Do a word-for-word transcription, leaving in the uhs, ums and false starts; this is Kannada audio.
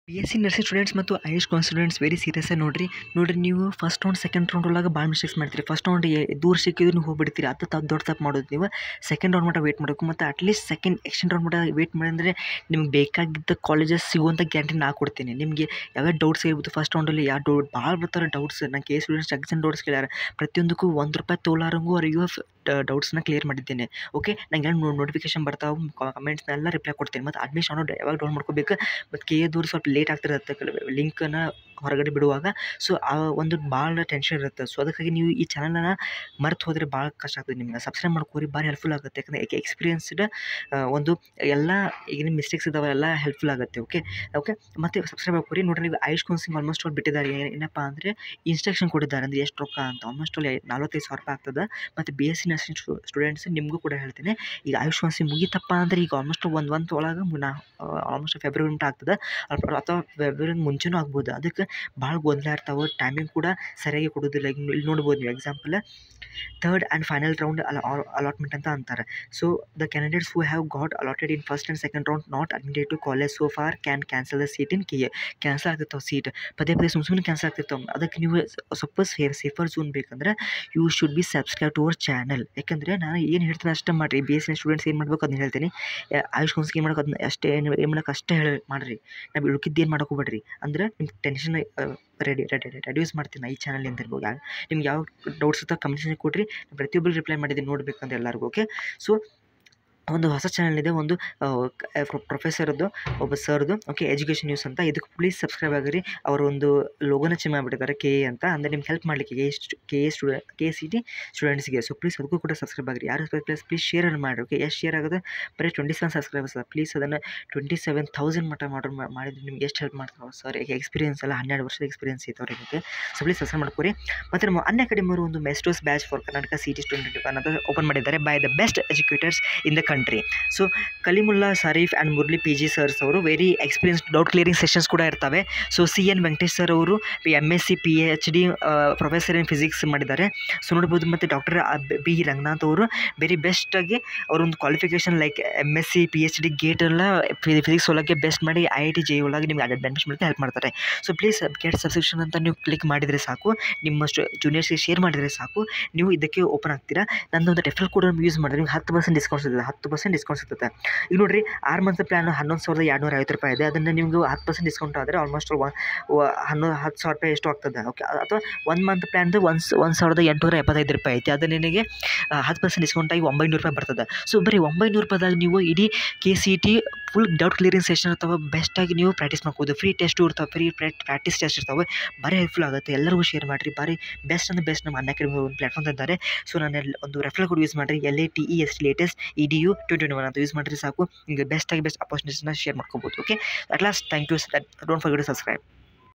B S C nursing students ಮತ್ತು ಐಎಸ್ ಕಾನ್ ಸ್ಟೂಡೆಂಟ್ಸ್ ವೆರಿ ಸೀರಿಯಸ್ ಆಗಿ ನೋಡ್ರಿ ನೋಡ್ರಿ ನೀವು ಫಸ್ಟ್ ರೌಂಡ್ ಸೆಕೆಂಡ್ ರೌಂಡ್ ಒಳಗೆ ಭಾಳ ಮಿಸ್ಟೇಕ್ಸ್ ಮಾಡ್ತೀರಿ. ಫಸ್ಟ್ ರೌಂಡ್ ದೂರ ಸಿಕ್ಕಿದ್ರು ನೀವು ಹೋಗ್ಬಿಡ್ತೀರಿ, ಅದು ತಪ್ಪು ದೊಡ್ಡ ತಪ್ಪು ಮಾಡೋದು. ನೀವು ಸೆಕೆಂಡ್ ರೌಂಡ್ ಮಟ್ಟ ವೇಟ್ ಮಾಡಬೇಕು, ಮತ್ತು ಅಟ್ಲೀಸ್ಟ್ ಸೆಕೆಂಡ್ ಎಕ್ಸ್ಟೆಂಡ್ ರೌಂಡ್ ಮಟ್ಟ ವೇಟ್ ಮಾಡಿದ್ರೆ ನಿಮ್ಗೆ ಬೇಕಾಗಿದ್ದ ಕಾಲೇಜಸ್ ಸಿಗುವಂಥ ಗ್ಯಾರಂಟಿ ನಾ ಕೊಡ್ತೀನಿ. ನಿಮಗೆ ಯಾವ್ಯಾವ ಡೌಟ್ಸ್ ಇರ್ಬೋದು ಫಸ್ಟ್ ರೌಂಡಲ್ಲಿ, ಯಾವ ಡೌಟ್ ಭಾಳ ಬರ್ತಾರೆ ಡೌಟ್ಸ್. ನಾನು ಕೆ ಸ್ಟೂಡೆಂಟ್ಸ್ ಎಕ್ಸಾಮ್ ಡೌಟ್ಸ್ ಕೇಳ್ಯಾರ, ಪ್ರತಿಯೊಂದಕ್ಕೂ ಒಂದು ರೂಪಾಯಿ ತೋಲಾರಂಗೂ ಅವ್ರಿಗೆ ಡೌಟ್ಸ್ನ ಕ್ಲಿಯರ್ ಮಾಡಿದ್ದೇನೆ. ಓಕೆ, ನಂಗೆ ನೋಟಿಫಿಕೇಶನ್ ಬರ್ತಾವೆ, ಕಮೆಂಟ್ಸ್ನೆಲ್ಲ ರಿಪ್ಲೈ ಕೊಡ್ತೀನಿ. ಮತ್ತು ಅಡ್ಮಿಷನ್ ಯಾವಾಗ ಡೌನ್ ಮಾಡ್ಕೋಬೇಕು, ಮತ್ತು ಕೆ ಎದವ್ರು ಸ್ವಲ್ಪ ಲೇಟ್ ಆಗ್ತಿರುತ್ತೆ ಲಿಂಕನ್ನು ಹೊರಗಡೆ ಬಿಡುವಾಗ. ಸೊ ಆ ಒಂದು ಭಾಳ ಟೆನ್ಷನ್ ಇರುತ್ತೆ. ಸೊ ಅದಕ್ಕಾಗಿ ನೀವು ಈ ಚಾನಲನ್ನು ಮರ್ತು ಹೋದರೆ ಭಾಳ ಕಷ್ಟ ಆಗ್ತದೆ. ನಿಮ್ಗೆ ಸಬ್ಸ್ಕ್ರೈಬ್ ಮಾಡ್ಕೋರಿ, ಭಾಳ ಹೆಲ್ಪ್ಫುಲ್ ಆಗುತ್ತೆ. ಯಾಕಂದರೆ ಎಕ್ಸ್ಪೀರಿಯನ್ಸ್ಡ್ ಒಂದು ಎಲ್ಲ ಈಗಿನ ಮಿಸ್ಟೇಕ್ಸ್ ಇದ್ದಾವೆ ಎಲ್ಲ ಹೆಲ್ಪ್ಫುಲ್ ಆಗುತ್ತೆ. ಓಕೆ ಓಕೆ ಮತ್ತು ಸಬ್ಸ್ಕ್ರೈಬ್ ಮಾಡ್ಕೋರಿ. ನೋಡ್ರಿ, ನೀವು ಐಎಸ್ ಕೌನ್ಸಿಲಿಂಗ್ ಆಲ್ಮೋಸ್ಟ್ ಅವ್ರು ಬಿಟ್ಟಿದ್ದಾರೆ. ಏನಪ್ಪ ಅಂದರೆ ಇನ್ಸ್ಟ್ರಕ್ಷನ್ ಕೊಟ್ಟಿದ್ದಾರೆ, ಅಂದರೆ ಎಷ್ಟು ರೊಕ್ಕ ಅಂತ. ಆಲ್ಮೋಸ್ಟ್ ಅಲ್ಲಿ ನಲ್ವತ್ತೈದು ಸಾವಿರ ರೂಪಾಯಿ ಆಗ್ತದೆ. ಮತ್ತು B S C nursing students ನಿಮಗೂ ಕೂಡ ಹೇಳ್ತೀನಿ, ಈಗ ಆಯುಷ್ ಕೌನ್ಸಿಲಿಂಗ್ ಮುಗಿತಪ್ಪ ಅಂದರೆ ಈಗ ಆಲ್ಮೋಸ್ಟ್ ಒಂದು ಒಂದು ಒಳಗೆ ನಾ ಆಲ್ಮೋಸ್ಟ್ ಫೆಬ್ರವರಿ ಮಟ್ಟ ಆಗ್ತದೆ, ಅಥವಾ ಫೆಬ್ರವರಿ ಮುಂಚೆನೂ ಆಗ್ಬೋದು. ಅದಕ್ಕೆ ಭಾಳ ಗೊಂದಲ ಇರ್ತಾವೆ, ಟೈಮಿಂಗ್ ಕೂಡ ಸರಿಯಾಗಿ ಕೊಡೋದಿಲ್ಲ. ಈಗ ಇಲ್ಲಿ ನೋಡ್ಬೋದು ನೀವು example third and final round allotment ಅಂತ ಅಂತಾರೆ. So the candidates who have got allotted in first and second round not admitted to college so for can cancel the seat in K A. Cancel ಆಗ್ತಿರ್ತಾವೆ ಸೀಟ್, ಪದೇ ಪದೇ ಸುಮ್ಮನೆ ಸುಮ್ಮನೆ ಕ್ಯಾನ್ಸಲ್ ಆಗ್ತಿರ್ತಾವೆ. ಅದಕ್ಕೆ ನೀವು ಸ್ವಲ್ಪ ಸೇಫ್ ಸೇಫರ್ ಝೋನ್ ಬೇಕಂದ್ರೆ you should be subscribe to our channel. ಯಾಕಂದರೆ ನಾನು ಏನು ಹೇಳ್ತೀನಿ ಅಷ್ಟೇ ಮಾಡಿರಿ. ಬಿ ಎಸ್ ಸಿ ಸ್ಟೂಡೆಂಟ್ಸ್ ಏನು ಮಾಡ್ಬೇಕು ಅದನ್ನ ಹೇಳ್ತೀನಿ. ಆಯುಷ್ ಕೌನ್ಸಿಲಿಂಗ್ ಏನು ಮಾಡೋಕೆ ಅದನ್ನ ಅಷ್ಟೇ ಏನು ಏನು ಮಾಡೋಕೆ ಅಷ್ಟೇ ಹೇಳಿ ಮಾಡಿರಿ. ನಾವು ಉಳ್ಕಿದ್ದು ಏನು ಮಾಡೋಕೆ ಹೋಗ್ಬೇಡ್ರಿ. ಅಂದರೆ ನಿಮ್ಗೆ ಟೆನ್ಷನ್ ರೆಡಿ ರೆಡಿ ರೆಡ್ಯೂಸ್ ಮಾಡ್ತೀನಿ ಈ ಚಾನಲಿಂದ. ಇರ್ಬೋದು ಯಾವ ನಿಮ್ಗೆ ಯಾವ ಡೌಟ್ಸ್ ಇರ್ತಾವೆ ಕಮೆಂಟ್ಸ್ ಕೊಡ್ರಿ, ಪ್ರತಿಯೊಬ್ಬರು ರಿಪ್ಲೈ ಮಾಡಿದ್ದೀನಿ ನೋಡಬೇಕಂದ್ರೆ ಎಲ್ಲರಿಗೂ. ಓಕೆ, ಸೊ ಒಂದು ಹೊಸ ಚಾನಲ್ ಇದೆ, ಒಂದು ಪ್ರೊಫೆಸರ್ದು ಒಬ್ಬ ಸರ್ದು. ಓಕೆ, ಎಜುಕೇಷನ್ ನ್ಯೂಸ್ ಅಂತ. ಇದಕ್ಕೆ ಪ್ಲೀಸ್ ಸಬ್ಸ್ಕ್ರೈಬ್ ಆಗಿರಿ. ಅವರು ಒಂದು ಲೋಗೋನ ಚೇಂಜ್ ಮಾಡಿಬಿಟ್ಟಿದ್ದಾರೆ, ಕೆ ಎ ಅಂತ. ಅಂದರೆ ನಿಮ್ಗೆ ಹೆಲ್ಪ್ ಮಾಡಲಿಕ್ಕೆ K A K A student K C T ಸ್ಟೂಡೆಂಟ್ಸ್ಗೆ. ಸೊ ಪ್ಲೀಸ್ ಅದಕ್ಕೂ ಕೂಡ ಸಬ್ಸ್ಕ್ರೈಬ್ ಆಗಿರಿ. ಯಾರು ಪ್ಲೀಸ್ ಪ್ಲೀಸ್ ಶೇರ್ ಮಾಡಿರಿ. ಓಕೆ, ಎಷ್ಟು ಶೇರ್ ಆಗುತ್ತೆ? ಬರೀ ಟ್ವೆಂಟಿ ಸೆವೆನ್ ಸಬ್ಸ್ಕ್ರೈಬರ್ಸ್ ಅದ. ಪ್ಲೀಸ್ ಅದನ್ನು ಟ್ವೆಂಟಿ ಸೆವೆನ್ ತೌಸಂಡ್ ಮಟ್ಟ ಮಾಡ್ರಿ ಮಾಡಿದ್ರೆ ನಿಮ್ಗೆ ಎಷ್ಟು ಹೆಲ್ಪ್ ಮಾಡ್ತಾರೆ ಸರ್. ಈಗ ಎಕ್ಸ್ಪೀರಿಯನ್ಸ್ ಎಲ್ಲ ಹನ್ನೆರಡು ವರ್ಷದ ಎಕ್ಸ್ಪೀರಿಯನ್ಸ್ ಐತೆ ಅವ್ರಿಗೆ. ಸೊ ಪ್ಲೀಸ್ ಸಬ್ಸ್ಕ್ರೈಬ್ ಮಾಡ್ಕೊರಿ. ಮತ್ತು ನಮ್ಮ ಅನ್ ಅಕಾಡೆಮಿ ಅವರು ಒಂದು ಮೆಸ್ಟೋಸ್ batch for Karnataka C T student ಅನ್ನೋದು ಓಪನ್ ಮಾಡಿದ್ದಾರೆ by the best educators in the country. So Kalimullah Sharif and Murali P G sirs ಅವರು very experienced doubt clearing sessions ಕೂಡ ಇರ್ತವೆ. So C N Venkatesh sir ಅವರು M S C P H D professor in physics ಮಾಡಿದ್ದಾರೆ. ಸೊ ನೋಡ್ಬೋದು. ಮತ್ತು ಡಾಕ್ಟರ್ ಬಿ ರಂಗನಾಥ್ ಅವರು ವೆರಿ ಬೆಸ್ಟಾಗಿ ಅವರೊಂದು qualification like M S C P H D gate ಎಲ್ಲ ಫಿಸಿಕ್ಸ್ ಒಳಗೆ ಬೆಸ್ಟ್ ಮಾಡಿ ಐ ಐ ಟಿ ಜೆ ಒಳಗೆ ನಿಮ್ಗೆ ಅಡ್ಮಿಷನ್ ಮಾಡಲಿಕ್ಕೆ ಹೆಲ್ಪ್ ಮಾಡ್ತಾರೆ. ಸೊ ಪ್ಲೀಸ್ ಗೆಟ್ ಸಬ್ಸ್ಕ್ರಿಪ್ಷನ್ ಅಂತ ನೀವು ಕ್ಲಿಕ್ ಮಾಡಿದರೆ ಸಾಕು, ನಿಮ್ಮಷ್ಟು ಜೂನಿಯರ್ಸ್ಗೆ ಶೇರ್ ಮಾಡಿದರೆ ಸಾಕು, ನೀವು ಇದಕ್ಕೆ ಓಪನ್ ಆಗ್ತೀರಾ. ನನ್ನೊಂದು ರೆಫರಲ್ ಕೋಡ್ ಯೂಸ್ ಮಾಡಿದ್ರೆ ನಿಮ್ಗೆ ಹತ್ತು ಪರ್ಸೆಂಟ್ ಡಿಸ್ಕೌಂಟ್ ಸಿಗ್ತದೆ. ಹತ್ತು ಪರ್ಸೆಂಟ್ ಡಿಸ್ಕೌಂಟ್ ಸಿಗ್ತದೆ. ಈಗ ನೋಡಿರಿ, ಆರು ಮಂತ್ ಪ್ಲ್ಯಾನ್ ಹನ್ನೊಂದು ಸಾವಿರದ ಎರಡುನೂರ ಐವತ್ತು ರೂಪಾಯಿ ಇದೆ. ಅದನ್ನು ನಿಮ್ಗೆ ಹತ್ತು ಪರ್ಸೆಂಟ್ ಡಿಸ್ಕೌಂಟ್ ಆದರೆ ಆಲ್ಮೋಸ್ಟ್ ಹನ್ನೊಂದು ಹತ್ತು ಸಾವಿರ ರೂಪಾಯಿ ಎಷ್ಟು ಆಗ್ತದೆ. ಓಕೆ, ಅಥವಾ ಒಂದು ಮಂತ್ ಪ್ಲ್ಯಾನ್ದು ಒಂದು ಒಂದು ಸಾವಿರದ ಎಂಟುನೂರ ಎಪ್ಪತ್ತೈದು ರೂಪಾಯಿ ಐತಿ. ಅದು ನಿನಗೆ ಹತ್ತು ಪರ್ಸೆಂಟ್ ಡಿಸ್ಕೌಂಟ್ ಆಗಿ ಒಂಬೈನೂರು ರೂಪಾಯಿ ಬರ್ತದೆ. ಸೊ ಬರೀ ಒಂಬೈನೂರು ರೂಪಾಯಿದಾಗ ನೀವು ಇಡೀ K C T full doubt clearing session ಅಥವಾ ಬೆಸ್ಟಾಗಿ ನೀವು ಪ್ರಾಕ್ಟೀಸ್ ಮಾಡ್ಬೋದು. ಫ್ರೀ ಟೆಸ್ಟು ಇರ್ತಾವೆ, ಫ್ರೀ ಪ್ರಾಕ್ಟೀಸ್ ಟೆಸ್ಟ್ ಇರ್ತಾವೆ. ಭಾರಿ ಹೆಲ್ಪ್ಫುಲ್ ಆಗುತ್ತೆ. ಎಲ್ಲರಿಗೂ ಶೇರ್ ಮಾಡಿರಿ. ಭಾರಿ ಬೆಸ್ಟ್ ಅಂದರೆ ಬೆಸ್ಟ್ ನಮ್ಮ ಅನ್ ಅಕಾಡೆಮಿ ಒಂದು ಪ್ಲಾಟ್ಫಾರ್ಮ್ ಇದ್ದಾರೆ. ಸೊ ನಾನು ಒಂದು ರೆಫರಲ್ ಕೋಡ್ ಯೂಸ್ ಮಾಡಿರಿ, L A T E S latest E D U twenty twenty one ಅಂತ ಯೂಸ್ ಮಾಡಿರಿ ಸಾಕು. ನಿಮಗೆ ಬೆಸ್ಟಾಗಿ ಬೆಸ್ಟ್ ಅಪರ್ಚುನಿಟೀಸ್ನ ಶೇರ್ ಮಾಡ್ಕೋಬೋದು. Okay, at last thank you. Don't forget to subscribe.